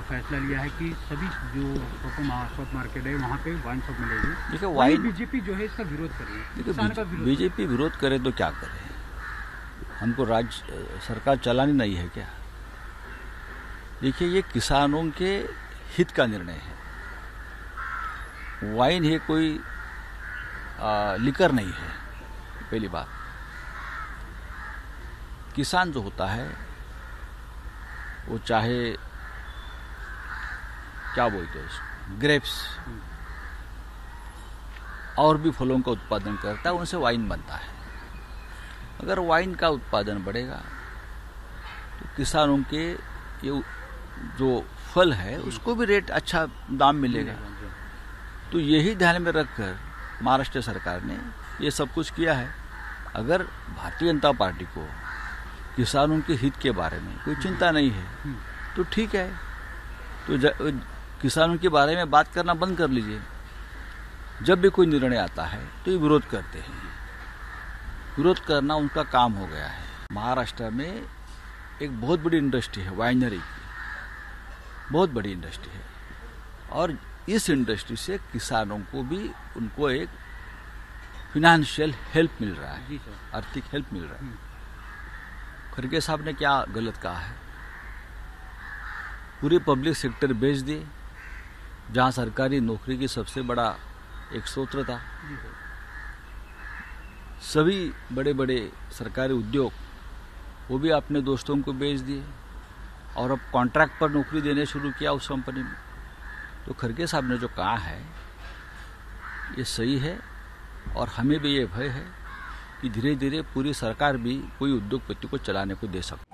फैसला लिया है कि सभी जो शॉप मार्केट है वहाँ पे वाइन शॉप मिलेगी। देखिए वाइन बीजेपी जो है इसका विरोध कर रही है। देखिए बीजेपी विरोध करे तो क्या करे, हमको राज्य सरकार चलानी नहीं है क्या? देखिए ये किसानों के हित का निर्णय है। वाइन ये कोई लिकर नहीं है। पहली बात, किसान जो होता है वो चाहे क्या बोलते हैं उसको, ग्रेप्स और भी फलों का उत्पादन करता है, उनसे वाइन बनता है। अगर वाइन का उत्पादन बढ़ेगा तो किसानों के ये जो फल है उसको भी रेट अच्छा दाम मिलेगा। तो यही ध्यान में रखकर महाराष्ट्र सरकार ने ये सब कुछ किया है। अगर भारतीय जनता पार्टी को किसानों के हित के बारे में कोई चिंता नहीं है तो ठीक है, तो किसानों के बारे में बात करना बंद कर लीजिए। जब भी कोई निर्णय आता है तो ये विरोध करते हैं। विरोध करना उनका काम हो गया है। महाराष्ट्र में एक बहुत बड़ी इंडस्ट्री है वाइनरी की, बहुत बड़ी इंडस्ट्री है, और इस इंडस्ट्री से किसानों को भी उनको एक फिनेंशियल हेल्प मिल रहा है, आर्थिक हेल्प मिल रहा है। खड़गे साहब ने क्या गलत कहा है? पूरे पब्लिक सेक्टर बेच दिए, जहां सरकारी नौकरी की सबसे बड़ा एक स्रोत था। सभी बड़े बड़े सरकारी उद्योग वो भी अपने दोस्तों को बेच दिए और अब कॉन्ट्रैक्ट पर नौकरी देने शुरू किया उस कंपनी में। तो खड़गे साहब ने जो कहा है ये सही है, और हमें भी ये भय है कि धीरे धीरे पूरी सरकार भी कोई उद्योगपति को चलाने को दे सकती है।